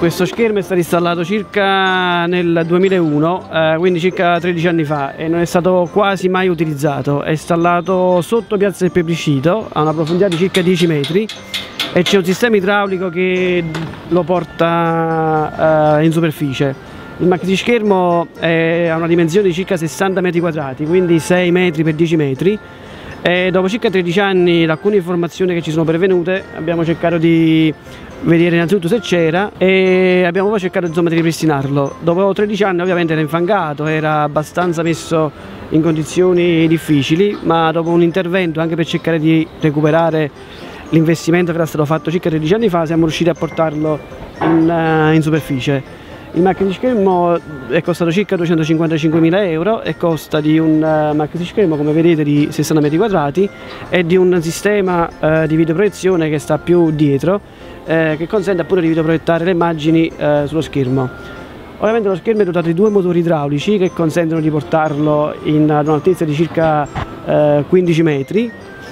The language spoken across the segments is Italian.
Questo schermo è stato installato circa nel 2001, quindi circa 13 anni fa, e non è stato quasi mai utilizzato. È installato sotto Piazza del Plebiscito a una profondità di circa 10 metri e c'è un sistema idraulico che lo porta in superficie. Il maxischermo ha una dimensione di circa 60 metri quadrati, quindi 6 metri per 10 metri. E dopo circa 13 anni, da alcune informazioni che ci sono pervenute, abbiamo cercato di vedere innanzitutto se c'era e abbiamo poi cercato insomma di ripristinarlo. Dopo 13 anni ovviamente era infangato, era abbastanza messo in condizioni difficili, ma dopo un intervento anche per cercare di recuperare l'investimento che era stato fatto circa 13 anni fa, siamo riusciti a portarlo in superficie. Il maxischermo è costato circa 255.000 euro e consta di un maxischermo, come vedete, di 60 metri quadrati e di un sistema di videoproiezione che sta più dietro, che consente appunto di videoproiettare le immagini sullo schermo. Ovviamente lo schermo è dotato di 2 motori idraulici che consentono di portarlo ad un'altezza di circa 15 metri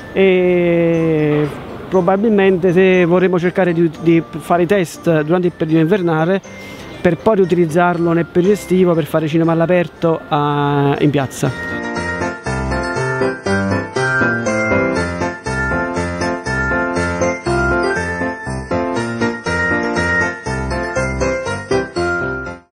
e probabilmente se vorremmo cercare di fare i test durante il periodo invernale per poi riutilizzarlo nel periodo estivo per fare cinema all'aperto in piazza.